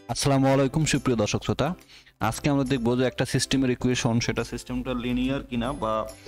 আসসালামু আলাইকুম সুপ্রিয় দর্শক শ্রোতা। আজকে আমরা দেখব যে একটা সিস্টেমের ইকুয়েশন সেটা সিস্টেমটা লিনিয়ার কিনা বা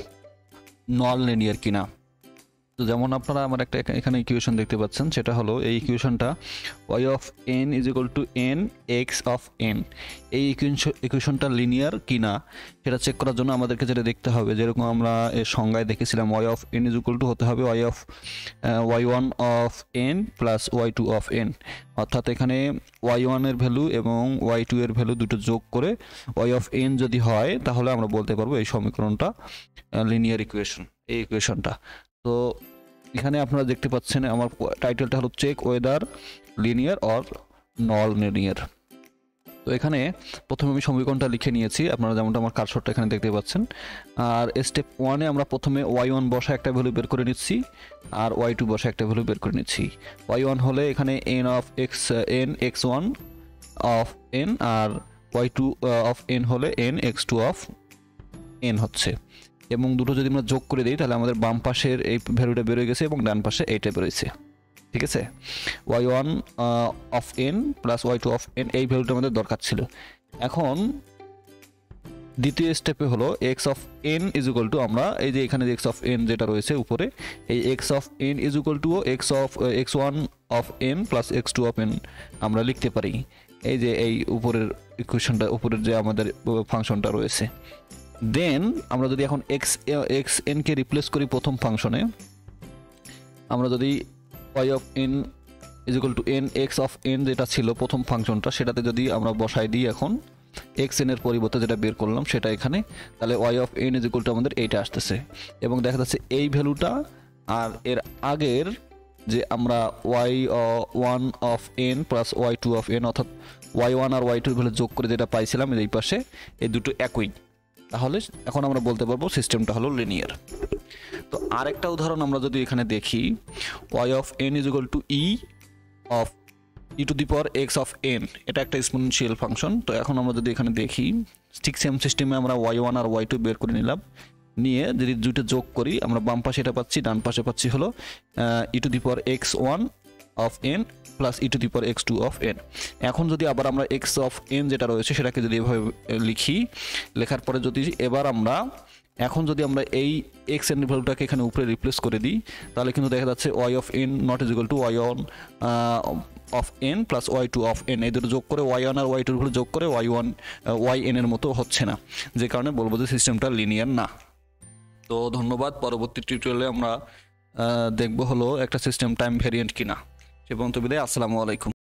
নন লিনিয়ার কিনা। তো যেমন আপনারা আমার একটা এখানে ইকুয়েশন দেখতে পাচ্ছেন, সেটা হলো এই ইকুয়েশনটা y of n is equal to n x of n। এই ইকুয়েশনটা লিনিয়ার কিনা সেটা চেক করার জন্য আমাদেরকে যেটা দেখতে হবে, যেরকম আমরা এর সংজ্ঞায় দেখেছিলাম, y of n is equal to হতে হবে y of y1 of n plus y2 of n। অর্থাৎ এখানে y1 এর ভ্যালু এবং y2 এর ভ্যালু দুটো যোগ করে y অফ n যদি হয় তাহলে আমরা বলতে পারবো এই সমীকরণটা লিনিয়ার ইকুয়েশন, এই ইকুয়েশনটা। তো এখানে আপনারা দেখতে পাচ্ছেন আমার টাইটেলটা হলো check whether linear or non linear. তো এখানে প্রথমে আমি সমীকরণটা লিখে নিয়েছি, আপনারা যেমনটা আমার কারসরটা এখানে দেখতে পাচ্ছেন। আর স্টেপ 1-এ আমরা প্রথমে y1 বসা একটা ভ্যালু বের করে নিচ্ছি আর y2 বসা একটা ভ্যালু বের করে নিচ্ছি। y1 হলে এখানে n of x n x1 of n আর y2 অফ n হলে n x2 অফ n হচ্ছে। এবং দুটো যদি আমরা যোগ করে দিই তাহলে আমাদের বাম পাশের এই ভ্যালুটা বেরোয় গেছে এবং ডান পাশে এইটা বেরোয়েছে। ঠিক আছে, y1 of n plus y2 of n এই ভ্যালুটা আমাদের দরকার ছিল। এখন দ্বিতীয় স্টেপে হলো x of n is equal to, আমরা এই যে এখানে x অফ n যেটা রয়েছে উপরে, এই x of n is equal to x of x1 of n plus x2 of n আমরা লিখতে পারি। এই যে এই উপরের ইকুয়েশনটা, উপরের যে আমাদের ফাংশনটা রয়েছে। দেন আমরা যদি এখন এক্স এন কে রিপ্লেস করি প্রথম ফাংশনে, আমরা যদি y of n is equal to n x of n যেটা ছিল প্রথম ফাংশনটা, সেটাতে যদি আমরা বসাই দিই এখন এক্স এন এর পরিবর্তে যেটা বের করলাম সেটা এখানে, তাহলে y of n is equal to আমাদের এইটা আসতেছে। এবং দেখা যাচ্ছে এই ভ্যালুটা আর এর আগের যে আমরা y1 of n plus y2 of n অর্থাৎ y1 আর y2 ভ্যালু যোগ করে যেটা পাইছিলাম এই পাশে, এই দুটো একই। তাহলে এখন আমরা বলতে পারবো সিস্টেমটা হলো লিনিয়ার। তো আরেকটা উদাহরণ আমরা যদি এখানে দেখি, y of n is equal to e of e to the power x of n, এটা একটা এক্সপোনেনশিয়াল ফাংশন। তো এখন আমরা যদি এখানে দেখি, ঠিক সেম সিস্টেমে আমরা y1 আর y2 বের করে নিলাম, নিয়ে যদি দুটো যোগ করি আমরা বাম পাশে এটা পাচ্ছি, ডান পাশে পাচ্ছি হলো e to the power x1 of n plus e to the power x2 of n। এখন যদি আবার আমরা x অফ n যেটা রয়েছে সেটাকে যদি এভাবে লিখি, লেখার পরে যদি এবার আমরা এখন যদি আমরা এই x এর ভ্যালুটাকে এখানে উপরে রিপ্লেস করে দিই, তাহলে কিন্তু দেখা যাচ্ছে y of n not is equal to y1 of n plus y2 of n, এই দুটো যোগ করে y1 আর y2 ভ্যালু যোগ করে yn এর মতো হচ্ছে না, যে কারণে বলবো যে সিস্টেমটা লিনিয়ার না। তো ধন্যবাদ। পরবর্তী টিউটোরিয়ালে আমরা দেখবো হলো একটা সিস্টেম টাইম ভেরিয়েন্ট কিনা। সে পর্যন্ত বিদায়, আসসালামু আলাইকুম।